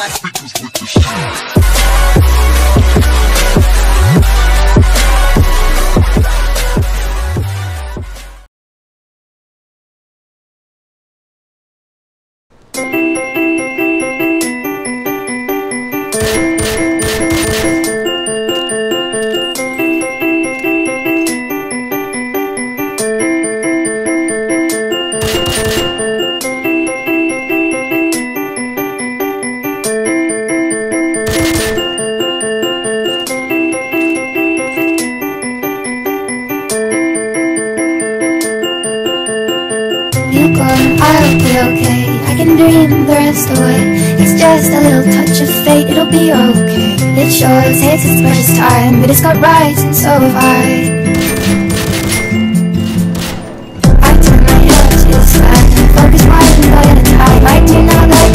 speakers with the shit. I'll be okay, I can dream the rest away. It's just a little touch of fate, it'll be okay. It sure takes its precious time, but it's got rights and so have I. I turn my head to the sky, focus my mind on a tide. Right now,